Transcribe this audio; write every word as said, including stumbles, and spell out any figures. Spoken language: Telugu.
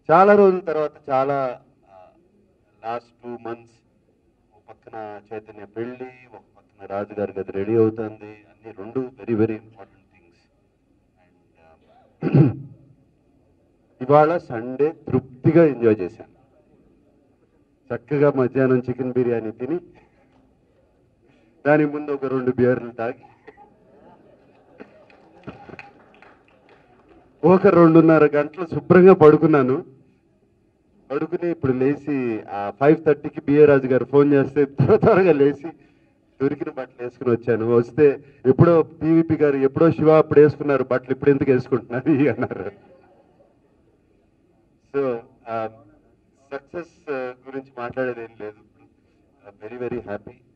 చాలా రోజుల తర్వాత చాలా లాస్ట్ టూ మంత్స్ ఒక పక్కన చైతన్య పెళ్ళి, ఒక పక్కన రాజు గారి గది రెడీ అవుతుంది, అన్ని రెండు very very important things. And ఇవాళ సండే తృప్తిగా ఎంజాయ్ చేశాను. చక్కగా మధ్యాహ్నం చికెన్ బిర్యానీ తిని దాని ముందు ఒక రెండు బియర్లు తాగి ఒక రెండున్నర గంటలు శుభ్రంగా పడుకున్నాను. పడుకుని ఇప్పుడు లేచి ఆ ఫైవ్ థర్టీకి బిఏరాజు గారు ఫోన్ చేస్తే త్వర త్వరగా లేచి దొరికిన బట్టలు వేసుకుని వచ్చాను. వస్తే ఎప్పుడో పీవీపీ గారు ఎప్పుడో శివ అప్పుడు వేసుకున్నారు బట్టలు, ఇప్పుడు ఎందుకు వేసుకుంటున్నారు అన్నారు. సో సక్సెస్ గురించి మాట్లాడేది ఏం లేదు. Very very happy.